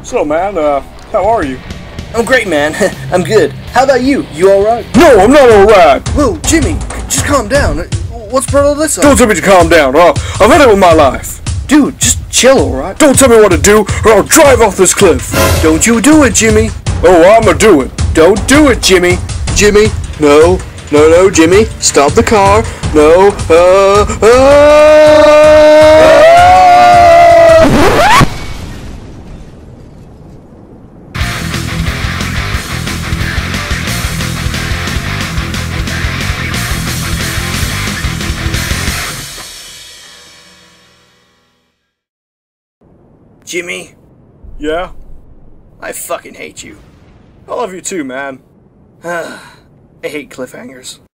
So, man, how are you? I'm great, man. I'm good. How about you? You alright? No, I'm not alright! Whoa, Jimmy, just calm down. What's brought all this up? Don't tell me to calm down, I've had it with my life. Dude, just chill, alright? Don't tell me what to do, or I'll drive off this cliff. Don't you do it, Jimmy. Oh, I'ma do it. Don't do it, Jimmy. Jimmy, no, Jimmy. Stop the car. No, Jimmy, Yeah? I fucking hate you. I love you too, man. I hate cliffhangers.